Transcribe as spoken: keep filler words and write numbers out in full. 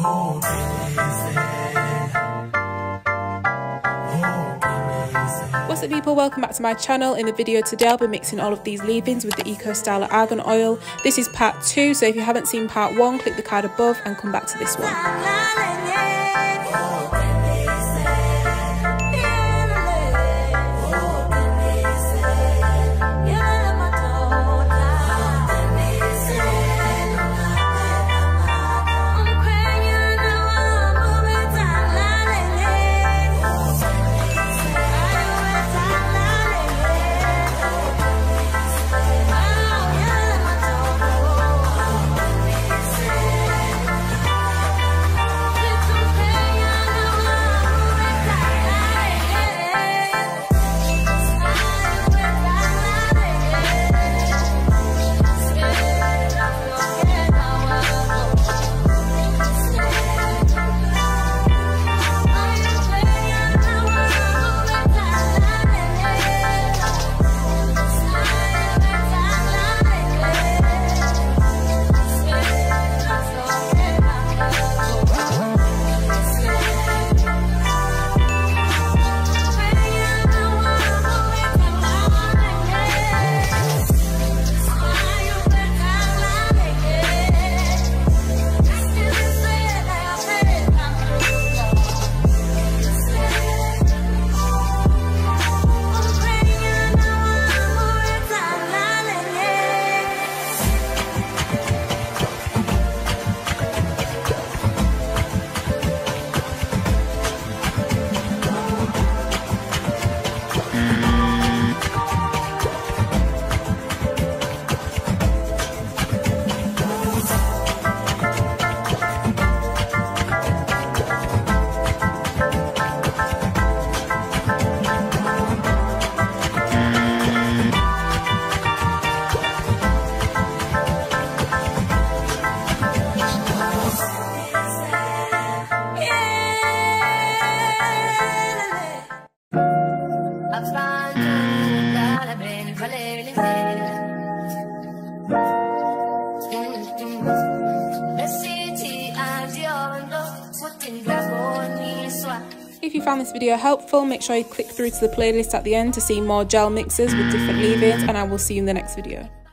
What's up people, welcome back to my channel. In the video today I'll be mixing all of these leave-ins with the Eco Styler Argan Oil. This is part two, so if you haven't seen part one, click the card above and come back to this one. If you found this video helpful, make sure you click through to the playlist at the end to see more gel mixes with different leave-ins, and I will see you in the next video.